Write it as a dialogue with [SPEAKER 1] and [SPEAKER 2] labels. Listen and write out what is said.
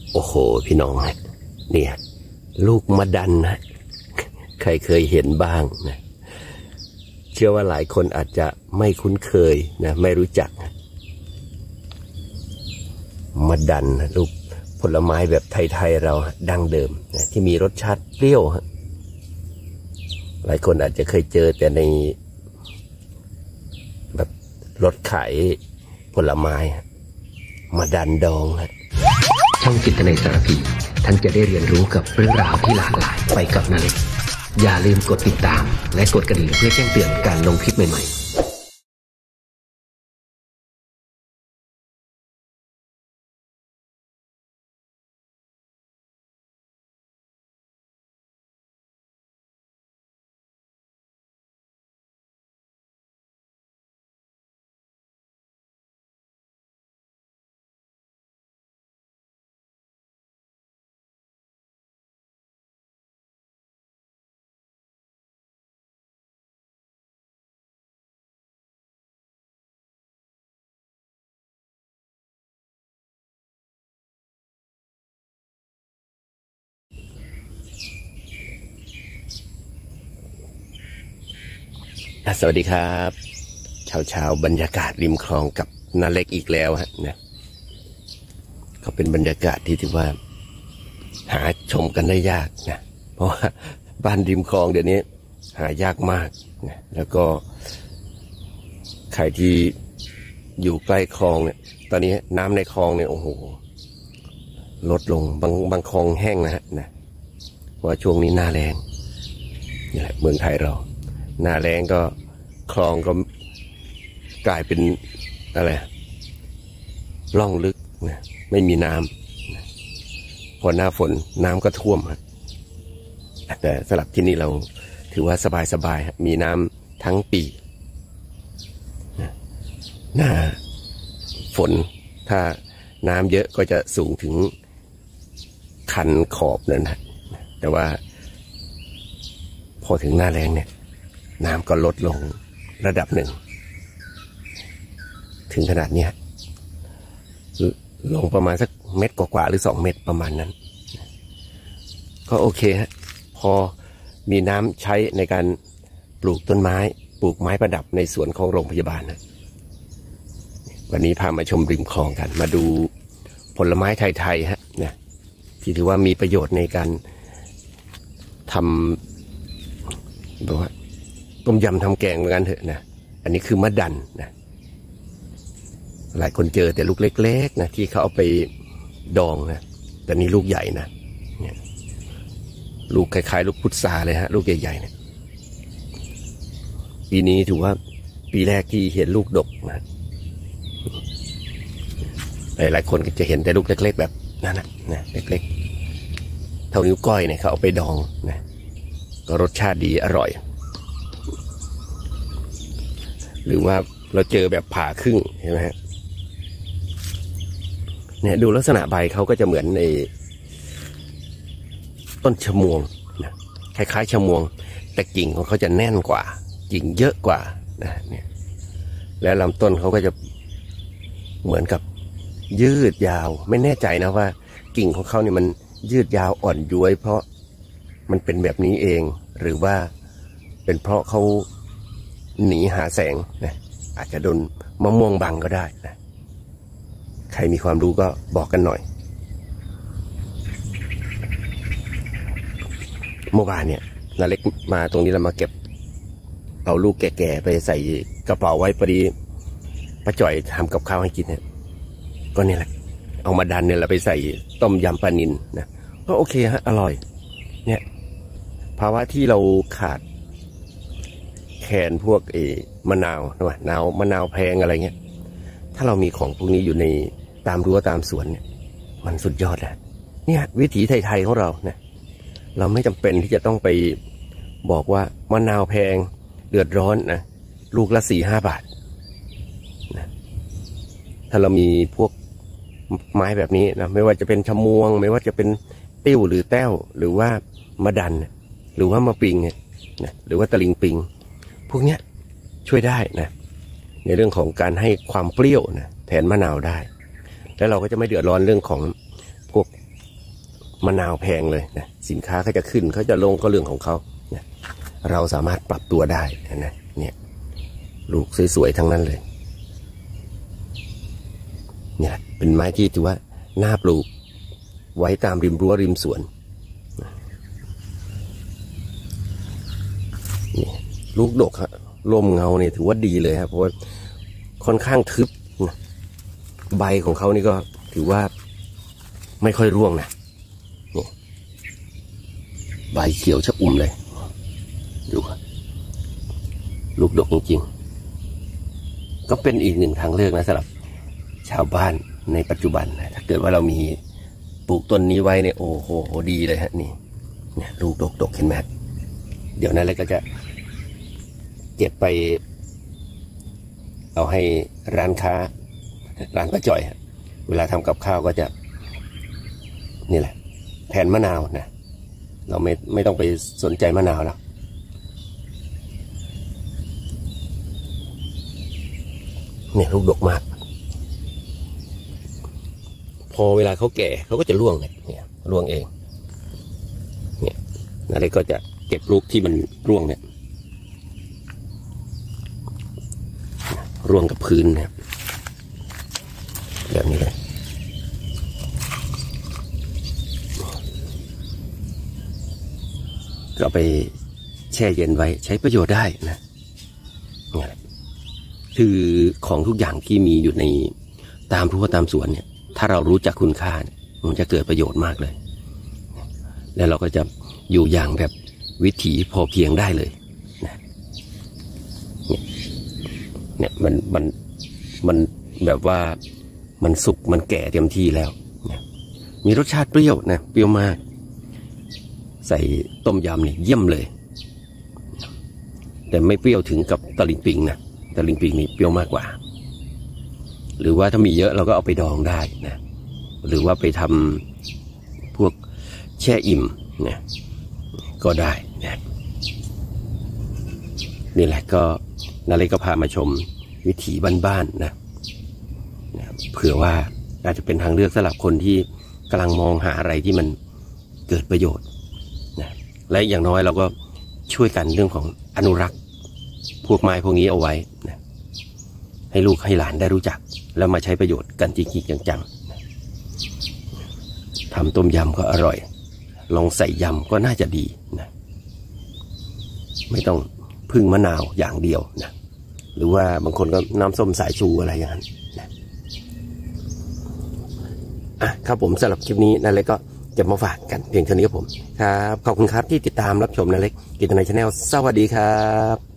[SPEAKER 1] โอ้โหพี่น้องฮะเนี่ยลูกมะดันนะใครเคยเห็นบ้างนะเชื่อว่าหลายคนอาจจะไม่คุ้นเคยนะไม่รู้จักมะดันนะลูกผลไม้แบบไทยๆเราดั้งเดิมนะที่มีรสชาติเปรี้ยวฮะหลายคนอาจจะเคยเจอแต่ในแบบรถขายผลไม้มะดันดองฮะ
[SPEAKER 2] ช่องจิตในสารพีท่านจะได้เรียนรู้กับเรื่องราวที่หลากหลายไปกับนาเล็กอย่าลืมกดติดตามและกดกระดิ่งเพื่อแจ้งเตือนการลงคลิปใหม่ๆ
[SPEAKER 1] สวัสดีครับเช้าบรรยากาศริมคลองกับนาเล็กอีกแล้วฮะเนี่ยก็เป็นบรรยากาศที่ถือว่าหาชมกันได้ยากนะเพราะว่าบ้านริมคลองเดี๋ยวนี้หายากมากนะแล้วก็ใครที่อยู่ใกล้คลองเนี่ยตอนนี้น้ำในคลองเนี่ยโอ้โหลดลงบางคลองแห้งนะฮะนะเพราะว่าช่วงนี้หน้าแล้งนี่แหละเมืองไทยเราหน้าแล้งก็คลองก็กลายเป็นอะไรร่องลึกนะไม่มีน้ำนะพอหน้าฝนน้ำก็ท่วมครับแต่สำหรับที่นี่เราถือว่าสบายมีน้ำทั้งปีนะหน้าฝนถ้าน้ำเยอะก็จะสูงถึงคันขอบนั่นนะแต่ว่าพอถึงหน้าแล้งเนี่ยน้ำก็ลดลงระดับหนึ่งถึงขนาดนี้ลงประมาณสักเม็ดกว่าหรือ2 เม็ดประมาณนั้นก็โอเคฮะพอมีน้ำใช้ในการปลูกต้นไม้ปลูกไม้ประดับในสวนของโรงพยาบาลนะวันนี้พามาชมริมคลองกันมาดูผลไม้ไทยๆฮะเนี่ยที่ถือว่ามีประโยชน์ในการทำแบบว่าต้มยำทำแกงเหมือนกันเถอะนะอันนี้คือมะดันนะหลายคนเจอแต่ลูกเล็กๆนะที่เขาเอาไปดองนะแต่นี่ลูกใหญ่นะเนี่ยลูกคล้ายๆลูกพุทราเลยฮะลูกใหญ่ๆเนี่ยปีนี้ถือว่าปีแรกที่เห็นลูกดกนะหลายคนก็จะเห็นแต่ลูกเล็กๆแบบนั้นนะเล็กๆเท่านิ้วก้อยเนี่ยเขาเอาไปดองนะก็รสชาติดีอร่อยหรือว่าเราเจอแบบผ่าครึ่งใช่ไหมฮะเนี่ยดูลักษณะใบเขาก็จะเหมือนในต้นชะมวงนะคล้ายๆชะมวงแต่กิ่งของเขาจะแน่นกว่ากิ่งเยอะกว่านะเนี่ยแล้วลำต้นเขาก็จะเหมือนกับยืดยาวไม่แน่ใจนะว่ากิ่งของเขาเนี่ยมันยืดยาวอ่อนย้วยเพราะมันเป็นแบบนี้เองหรือว่าเป็นเพราะเขาหนีหาแสงนะอาจจะโดนมะม่วงบังก็ได้นะใครมีความรู้ก็บอกกันหน่อยเมื่อวานเนี่ยนาเล็กมาตรงนี้เรามาเก็บเอาลูกแก่ๆไปใส่กระเป๋าไว้พอดีป้าจ่อยทำกับข้าวให้กินเนี่ยก็เนี่ยแหละเอามาดันเนี่ยเราไปใส่ต้มยำปลานิลนะก็โอเคฮะอร่อยเนี่ยภาวะที่เราขาดแคลนพวกมะนาวนะมะนาวแพงอะไรเงี้ยถ้าเรามีของพวกนี้อยู่ในตามรั้วตามสวนเนี่ยมันสุดยอดแหละเนี่ยวิถีไทยๆของเราเนี่ยเราไม่จำเป็นที่จะต้องไปบอกว่ามะนาวแพงเดือดร้อนนะลูกละ4-5 บาทนะถ้าเรามีพวกไม้แบบนี้นะไม่ว่าจะเป็นชะมวงไม่ว่าจะเป็นติ้วหรือแต้วหรือว่ามะดันหรือว่ามะปิงเนี่ยนะหรือว่าตะลิงปิงพวกเนี้ยช่วยได้นะในเรื่องของการให้ความเปรี้ยวนะแทนมะนาวได้แล้วเราก็จะไม่เดือดร้อนเรื่องของพวกมะนาวแพงเลยนะสินค้าเขาจะขึ้นเขาจะลงก็เรื่องของเขานะเราสามารถปรับตัวได้นะเนี่ยลูกสวยๆทั้งนั้นเลยเนี่ยเป็นไม้ที่ถือว่าน่าปลูกไว้ตามริมรั้วริมสวนนี่ลูกดกครับร่มเงาเนี่ยถือว่าดีเลยครับเพราะว่าค่อนข้างทึบนะใบของเขานี่ก็ถือว่าไม่ค่อยร่วงนะนี่ใบเขียวชะอุ่มเลยดูลูกดกจริงๆก็เป็นอีกหนึ่งทางเลือกนะสำหรับชาวบ้านในปัจจุบันนะถ้าเกิดว่าเรามีปลูกต้นนี้ไว้เนี่ยโอ้โหดีเลยฮะนี่เนี่ยลูกดกเห็นไหมเดี๋ยวนั้นเลยก็จะเก็บไปเอาให้ร้านค้าร้านป้าจ่อยเวลาทำกับข้าวก็จะนี่แหละแทนมะนาวนะเราไม่ต้องไปสนใจมะนาวแล้วเนี่ยลูกดกมากพอเวลาเขาแก่เขาก็จะร่วงเนี่ยร่วงเองเนี่ยอะไรก็จะเก็บลูกที่มันร่วงเนี่ยร่วงกับพื้นเนี่ยแบบนี้เลยก็ไปแช่เย็นไว้ใช้ประโยชน์ได้นะเนี่ยคือของทุกอย่างที่มีอยู่ในตามรั้วตามสวนเนี่ยถ้าเรารู้จักคุณค่ามันจะเกิดประโยชน์มากเลยแล้วเราก็จะอยู่อย่างแบบวิถีพอเพียงได้เลยนะเนี่ยมันแบบว่ามันสุกมันแก่เต็มที่แล้วนะมีรสชาติเปรี้ยวนะเปรี้ยวมากใส่ต้มยำนี่เยี่ยมเลยแต่ไม่เปรี้ยวถึงกับตะลิงปิงนะตะลิงปิงนี่เปรี้ยวมากกว่าหรือว่าถ้ามีเยอะเราก็เอาไปดองได้นะหรือว่าไปทำพวกแช่อิ่มนะก็ได้นะนี่แหละก็นาเล็กก็พามาชมวิถีบ้านๆนะเผื่อว่าอาจจะเป็นทางเลือกสำหรับคนที่กำลังมองหาอะไรที่มันเกิดประโยชน์นะและอย่างน้อยเราก็ช่วยกันเรื่องของอนุรักษ์พวกไม้พวกนี้เอาไว้นะให้ลูกให้หลานได้รู้จักแล้วมาใช้ประโยชน์กันจริงๆจังๆทำต้มยำก็อร่อยลองใส่ยำก็น่าจะดีนะไม่ต้องพึ่งมะนาวอย่างเดียวนะหรือว่าบางคนก็น้ำส้มสายชูอะไรอย่างนั้นนะครับผมสำหรับคลิปนี้นั่นเลยก็จะมาฝากกันเพียงเท่านี้ครับผมครับขอบคุณครับที่ติดตามรับชมนั่นเล็กกิจในชาแนลสวัสดีครับ